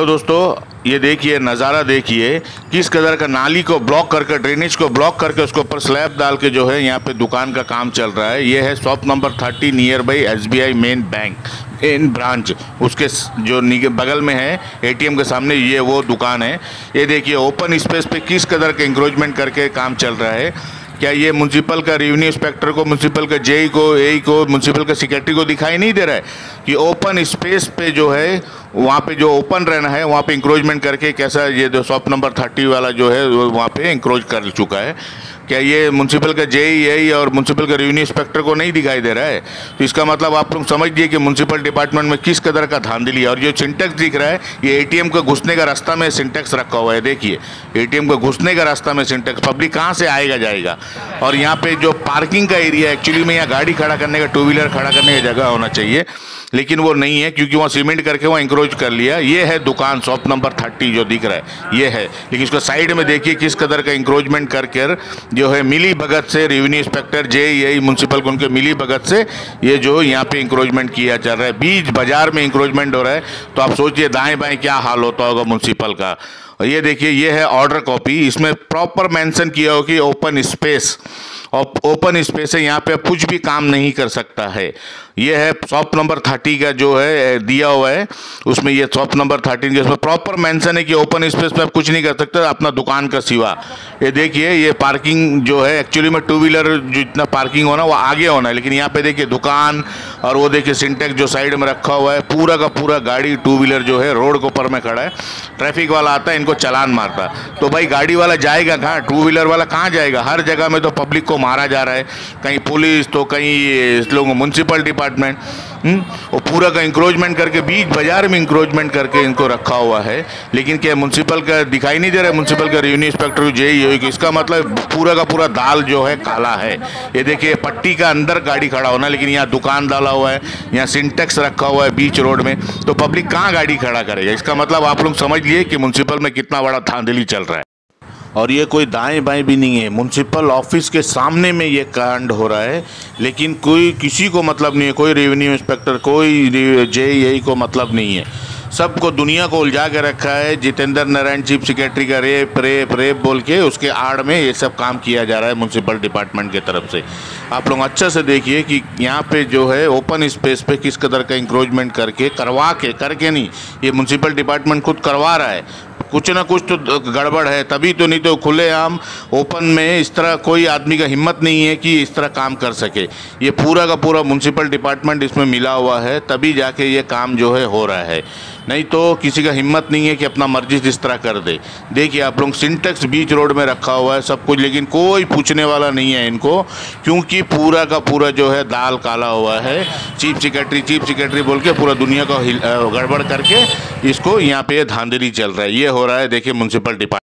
Hello दोस्तों, ये देखिए नज़ारा देखिए किस कदर का नाली को ब्लॉक करके, ड्रेनेज को ब्लॉक करके उसके ऊपर स्लैब डाल के जो है यहाँ पे दुकान का काम चल रहा है। ये है shop number 30 nearby SBI main bank main branch. उसके जो बगल में है ATM के सामने ये वो दुकान है। ये देखिए ओपन स्पेस पे किस कदर का इंक्रोचमेंट करके काम चल रहा है। क्या ये म्यूनसिपल का रेवेन्यू इंस्पेक्टर को, म्यूनसिपल का JE को, AE को, म्यूनसिपल का सेक्रेटरी को दिखाई नहीं दे रहा है कि ओपन स्पेस पे जो है वहाँ पे जो ओपन रहना है वहाँ पे इंक्रोचमेंट करके कैसा ये जो शॉप नंबर 30 वाला जो है वहाँ पे इंक्रोच कर चुका है। क्या ये म्यूनसिपल का JE, AE और म्यूनसिपल का रेवेन्यू इंस्पेक्टर को नहीं दिखाई दे रहा है? तो इसका मतलब आप लोग समझिए कि म्यूनसिपल डिपार्टमेंट में किस कदर का धांधली है। और जो सिंटेक्स दिख रहा है ये ATM का घुसने का रास्ता में सिंटेक्स रखा हुआ है। देखिए ATM का घुसने का रास्ता में सिंटेक्स, पब्लिक कहाँ से आएगा जाएगा। और यहाँ पे जो पार्किंग का एरिया एक्चुअली में यहाँ गाड़ी खड़ा करने का, 2 व्हीलर खड़ा करने का जगह होना चाहिए, लेकिन वो नहीं है क्योंकि वहाँ सीमेंट करके वहाँ इंक्रोच कर लिया। ये है दुकान शॉप नंबर 30 जो दिख रहा है ये है, लेकिन इसको साइड में देखिए किस कदर का इंक्रोचमेंट करके जो है मिली भगत से रेवेन्यू इंस्पेक्टर, JE, म्यूनसिपल को उनके मिली भगत से ये जो यहाँ पे इंक्रोचमेंट किया चल रहा है। बीच बाजार में इंक्रोचमेंट हो रहा है, तो आप सोचिए दाएं बाएं क्या हाल होता होगा म्यूनसिपल का। और ये देखिए ये है ऑर्डर कॉपी, इसमें प्रॉपर मेंशन किया हो कि ओपन स्पेस, और ओपन स्पेस है, यहाँ पे कुछ भी काम नहीं कर सकता है। ये है शॉप नंबर 30 का जो है दिया हुआ है, उसमें ये शॉप नंबर 30 जिसमें प्रॉपर मेंशन है कि ओपन स्पेस पे आप कुछ नहीं कर सकते अपना दुकान का सिवा। ये देखिए ये पार्किंग जो है एक्चुअली में 2 व्हीलर जितना पार्किंग होना वो आगे होना है, लेकिन यहाँ पे देखिए दुकान और वो देखिए सिंटेक्स जो साइड में रखा हुआ है, पूरा का पूरा गाड़ी 2 व्हीलर जो है रोड के ऊपर में खड़ा है। ट्रैफिक वाला आता है इनको चालान मारता, तो भाई गाड़ी वाला जाएगा कहाँ, 2 व्हीलर वाला कहाँ जाएगा। हर जगह में तो पब्लिक को मारा जा रहा है, कहीं पुलिस तो कहीं लोग म्यूनसिपल डिपार्टमेंट, वो पूरा का इंक्रोचमेंट करके बीच बाजार में इंक्रोचमेंट करके इनको रखा हुआ है। लेकिन क्या म्यूनसिपल का दिखाई नहीं दे रहा है, म्यूनसिपल का रेवेन्यू इंस्पेक्टर JE, इसका मतलब पूरा का पूरा दाल जो है काला है। ये देखिए पट्टी का अंदर गाड़ी खड़ा होना, लेकिन यहाँ दुकान डाला हुआ है, यहाँ सिंटेक्स रखा हुआ है बीच रोड में, तो पब्लिक कहाँ गाड़ी खड़ा करेगा। इसका मतलब आप लोग समझ लिए कि म्यूनसिपल में कितना बड़ा धांधली चल रहा है। और ये कोई दाएं बाएं भी नहीं है, म्यूनसिपल ऑफिस के सामने में ये कांड हो रहा है, लेकिन कोई किसी को मतलब नहीं है, कोई रेवेन्यू इंस्पेक्टर, कोई JE को मतलब नहीं है। सबको दुनिया को उलझा के रखा है। जितेंद्र नारायण चीफ सेक्रेटरी का रेप रेप रेप बोल के उसके आड़ में ये सब काम किया जा रहा है म्यूनसिपल डिपार्टमेंट की तरफ से। आप लोग अच्छा से देखिए कि यहाँ पे जो है ओपन स्पेस पे किस कदर का इंक्रोचमेंट करके करके नहीं, ये म्यूनसिपल डिपार्टमेंट खुद करवा रहा है। कुछ ना कुछ तो गड़बड़ है, तभी तो, नहीं तो खुलेआम ओपन में इस तरह कोई आदमी का हिम्मत नहीं है कि इस तरह काम कर सके। ये पूरा का पूरा म्यूनसिपल डिपार्टमेंट इसमें मिला हुआ है, तभी जाके ये काम जो है हो रहा है, नहीं तो किसी का हिम्मत नहीं है कि अपना मर्जी इस तरह कर दे। देखिए आप लोग सिंटेक्स बीच रोड में रखा हुआ है सब कुछ, लेकिन कोई पूछने वाला नहीं है इनको, क्योंकि पूरा का पूरा जो है दाल काला हुआ है। चीफ सेक्रेटरी बोल के पूरा दुनिया का गड़बड़ करके इसको यहाँ पे धांधली चल रहा है। ये हो रहा है देखिए म्यूनसिपल डिपार्टमेंट।